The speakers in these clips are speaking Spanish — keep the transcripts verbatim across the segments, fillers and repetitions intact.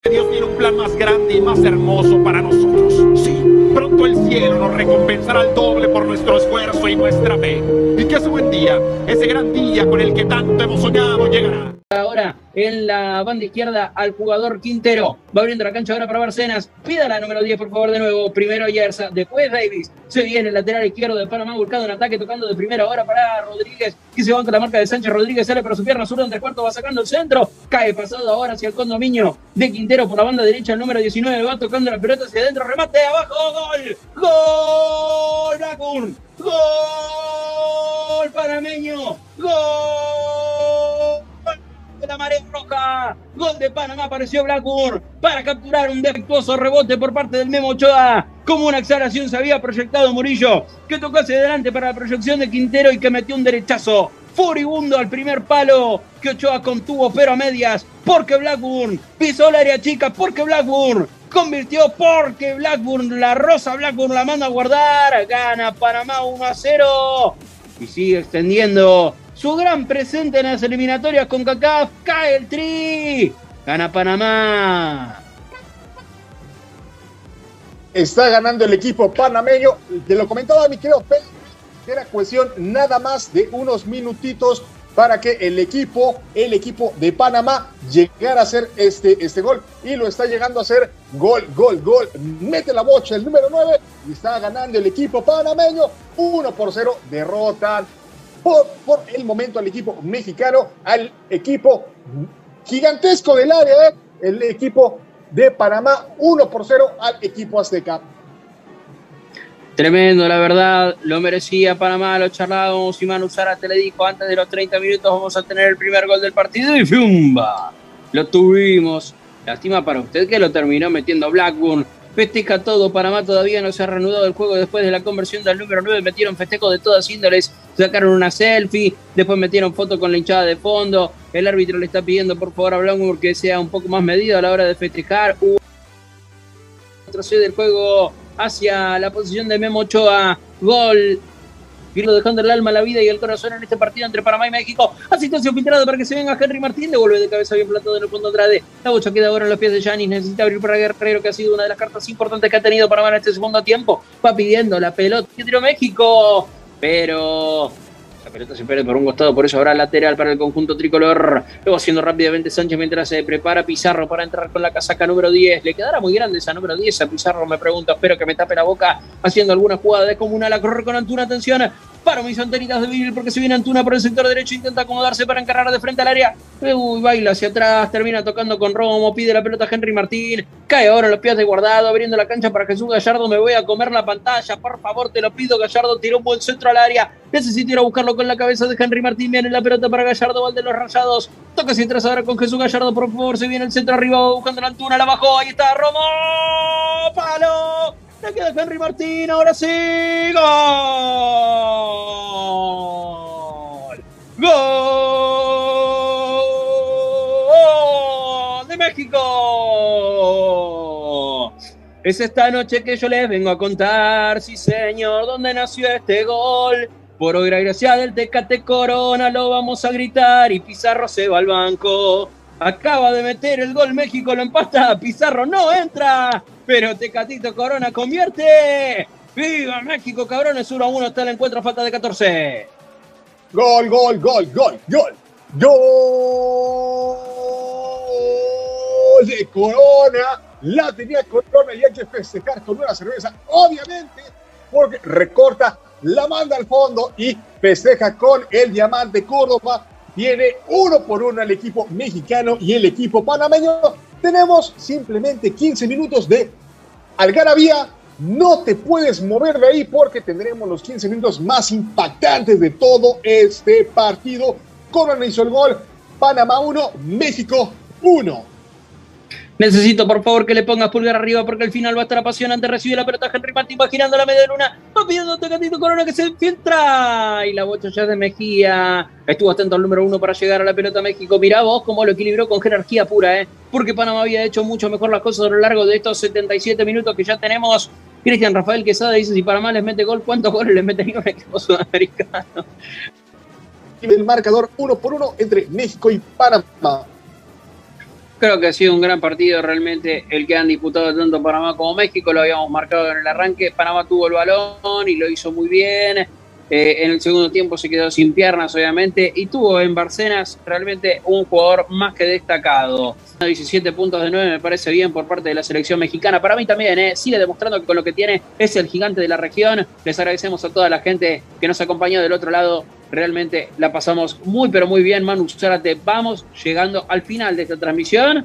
Dios tiene un plan más grande y más hermoso para nosotros. Sí, pronto el cielo nos recompensará al doble por nuestro esfuerzo y nuestra fe. Y que ese buen día, ese gran día con el que tanto hemos soñado, llegará. Ahora en la banda izquierda al jugador Quintero. Va abriendo la cancha ahora para Barcenas. Pida la número diez, por favor, de nuevo. Primero Yerza, después Davis. Se viene el lateral izquierdo de Panamá buscando un ataque, tocando de primera hora para Rodríguez. Que se banca la marca de Sánchez. Rodríguez sale para su pierna zurda en tres cuartos, va sacando el centro. Cae pasado ahora hacia el condominio de Quintero por la banda derecha. El número diecinueve va tocando la pelota hacia adentro. Remate abajo. ¡Gol! ¡Gol! ¡Blackburn! ¡Gol! ¡Panameño! ¡Gol! De la marea roja, gol de Panamá, apareció Blackburn para capturar un defectuoso rebote por parte del Memo Ochoa. Como una exhalación se había proyectado Murillo, que tocó hacia adelante para la proyección de Quintero y que metió un derechazo furibundo al primer palo que Ochoa contuvo pero a medias, porque Blackburn pisó el área chica, porque Blackburn convirtió, porque Blackburn, la rosa Blackburn la manda a guardar. Gana Panamá uno a cero y sigue extendiendo su gran presente en las eliminatorias con CONCACAF. Cae el Tri. Gana Panamá. Está ganando el equipo panameño. Te lo comentaba mi querido Pedro, que era cuestión nada más de unos minutitos para que el equipo, el equipo de Panamá llegara a hacer este, este gol. Y lo está llegando a hacer. Gol, gol, gol. Mete la bocha el número nueve. Y está ganando el equipo panameño. uno por cero. Derrotan Por, por el momento al equipo mexicano, al equipo gigantesco del área, ¿eh? El equipo de Panamá, uno por cero al equipo azteca. Tremendo, la verdad, lo merecía Panamá, lo charlábamos y Manu Zárate le dijo antes de los treinta minutos vamos a tener el primer gol del partido y ¡fumba! Lo tuvimos. Lástima para usted que lo terminó metiendo Blackburn. Festeja todo, Panamá todavía no se ha reanudado el juego después de la conversión del número nueve, metieron festejos de todas índoles, sacaron una selfie, después metieron foto con la hinchada de fondo, el árbitro le está pidiendo por favor a Blackburn que sea un poco más medido a la hora de festejar. Hubo retrocede el juego hacia la posición de Memo Ochoa, gol. Pirlo dejando el alma, la vida y el corazón en este partido entre Panamá y México. Asistencia filtrada para que se venga Henry Martín. Devuelve de cabeza bien plantado en el fondo Andrade. La bocha queda ahora en los pies de Giannis. Necesita abrir para Guerrero, que ha sido una de las cartas importantes que ha tenido Panamá en este segundo tiempo. Va pidiendo la pelota. Que tiró México. Pero la pelota se pierde por un costado, por eso habrá lateral para el conjunto tricolor. Luego haciendo rápidamente Sánchez mientras se prepara Pizarro para entrar con la casaca número diez. ¿Le quedará muy grande esa número diez a Pizarro? Me pregunto, espero que me tape la boca haciendo alguna jugada de comunal a correr con Antuna. Atención, paro mis antenitas de vinil porque se viene Antuna por el sector derecho, intenta acomodarse para encarar de frente al área. Uy, baila hacia atrás, termina tocando con Romo, pide la pelota a Henry Martín, cae ahora en los pies de Guardado, abriendo la cancha para Jesús Gallardo. Me voy a comer la pantalla, por favor, te lo pido. Gallardo tiró un buen centro al área, necesito ir a buscarlo con la cabeza de Henry Martín. Viene la pelota para Gallardo, Val de los Rayados, toca hacia atrás ahora con Jesús Gallardo, por favor, se viene el centro arriba buscando la Antuna, la bajó, ahí está Romo, palo. Le queda Henry Martín, ahora sí, gol. Gol de México. Es esta noche que yo les vengo a contar, sí señor, dónde nació este gol. Por obra y gracia del Tecate Corona lo vamos a gritar y Pizarro se va al banco. Acaba de meter el gol México, lo empata, Pizarro no entra, pero Tecatito Corona convierte. ¡Viva México, cabrones! uno a uno está el encuentro a falta de catorce. Gol, gol, gol, gol, gol. Gol de Corona. La tenía Corona y hay que festejar con una cerveza, obviamente, porque recorta, la manda al fondo y festeja con el Diamante Córdoba. Tiene uno por uno el equipo mexicano y el equipo panameño. Tenemos simplemente quince minutos de algarabía. No te puedes mover de ahí porque tendremos los quince minutos más impactantes de todo este partido. Corona hizo el gol. Panamá uno, México uno. Necesito, por favor, que le pongas pulgar arriba porque al final va a estar apasionante. Recibe la pelota Henry Martín, va girando la media luna, va pidiendo a Tecatito Corona que se filtra. Y la bocha ya de Mejía. Estuvo atento al número uno para llegar a la pelota México. Mirá vos cómo lo equilibró con jerarquía pura, ¿eh? Porque Panamá había hecho mucho mejor las cosas a lo largo de estos setenta y siete minutos que ya tenemos. Cristian Rafael Quesada dice, si Panamá les mete gol, ¿cuántos goles les metería un equipo sudamericano? El marcador uno por uno entre México y Panamá. Creo que ha sido un gran partido realmente el que han disputado tanto Panamá como México. Lo habíamos marcado en el arranque. Panamá tuvo el balón y lo hizo muy bien. Eh, en el segundo tiempo se quedó sin piernas, obviamente, y tuvo en Bárcenas realmente un jugador más que destacado. diecisiete puntos de nueve me parece bien por parte de la selección mexicana. Para mí también, eh, sigue demostrando que con lo que tiene es el gigante de la región. Les agradecemos a toda la gente que nos acompañó del otro lado. Realmente la pasamos muy, pero muy bien. Manu Zárate, vamos llegando al final de esta transmisión.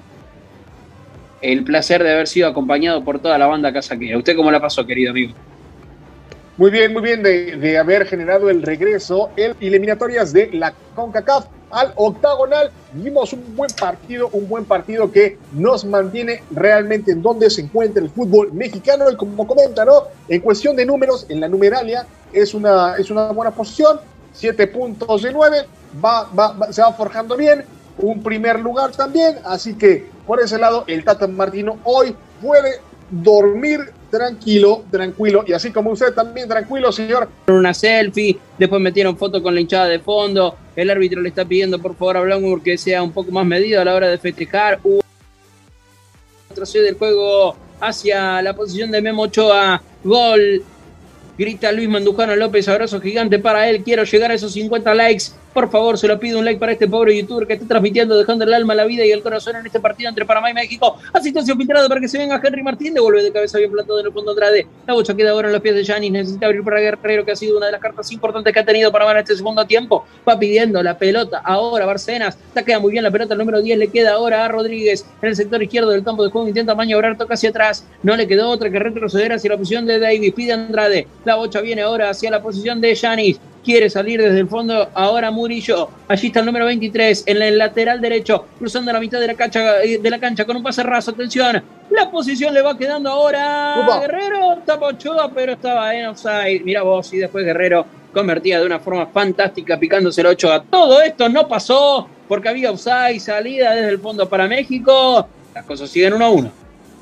El placer de haber sido acompañado por toda la banda casaquera. ¿Usted cómo la pasó, querido amigo? Muy bien, muy bien de, de haber generado el regreso en eliminatorias de la CONCACAF al octagonal. Vimos un buen partido, un buen partido que nos mantiene realmente en donde se encuentra el fútbol mexicano. Y como comenta, ¿no? En cuestión de números, en la numeralia es una, es una buena posición. Siete puntos de nueve, va, va, va, se va forjando bien. Un primer lugar también. Así que por ese lado, el Tata Martino hoy puede dormir tranquilo, tranquilo, y así como usted también tranquilo, señor. Una selfie, después metieron foto con la hinchada de fondo, el árbitro le está pidiendo por favor a Blackburn que sea un poco más medido a la hora de festejar. Hubo retrocede el juego hacia la posición de Memo Ochoa, gol, grita Luis Mandujano López, abrazo gigante para él, quiero llegar a esos cincuenta likes. Por favor, se lo pido un like para este pobre youtuber que está transmitiendo, dejando el alma, la vida y el corazón en este partido entre Panamá y México. Asistencia filtrada para que se venga Henry Martín, devuelve de cabeza bien plantado en el fondo Andrade. La bocha queda ahora en los pies de Yanis, necesita abrir para Guerrero, que ha sido una de las cartas importantes que ha tenido Panamá en este segundo tiempo. Va pidiendo la pelota ahora Bárcenas, está queda muy bien la pelota, el número diez le queda ahora a Rodríguez en el sector izquierdo del campo de juego, intenta maniobrar, toca hacia atrás, no le quedó otra que retroceder hacia la posición de Davis, pide Andrade, la bocha viene ahora hacia la posición de Yanis. Quiere salir desde el fondo ahora Murillo. Allí está el número veintitrés en el lateral derecho, cruzando la mitad de la cancha, de la cancha con un pase raso. Atención, la posición le va quedando ahora a Guerrero. Tapa Ochoa, pero estaba en offside. Mira vos, y después Guerrero convertía de una forma fantástica, picándose el Ochoa. Todo esto no pasó porque había offside, salida desde el fondo para México. Las cosas siguen uno a uno.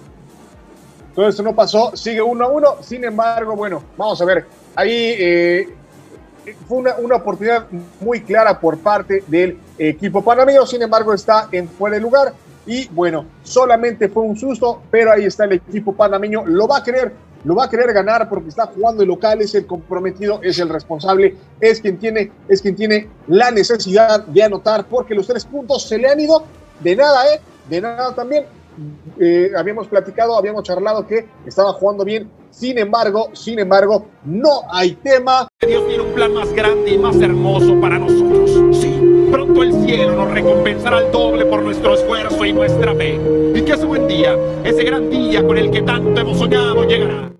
Todo esto no pasó, sigue uno a uno. Sin embargo, bueno, vamos a ver. Ahí eh, fue una, una oportunidad muy clara por parte del equipo panameño, sin embargo está en fuera de lugar y bueno, solamente fue un susto, pero ahí está el equipo panameño, lo va a querer, lo va a querer ganar porque está jugando el local, es el comprometido, es el responsable, es quien tiene, es quien tiene la necesidad de anotar porque los tres puntos se le han ido de nada, ¿eh? De nada también. Eh, habíamos platicado, habíamos charlado que estaba jugando bien, sin embargo, sin embargo, no hay tema. Dios tiene un plan más grande y más hermoso para nosotros. Sí, pronto el cielo nos recompensará al doble por nuestro esfuerzo y nuestra fe. Y que ese buen día, ese gran día con el que tanto hemos soñado llegará.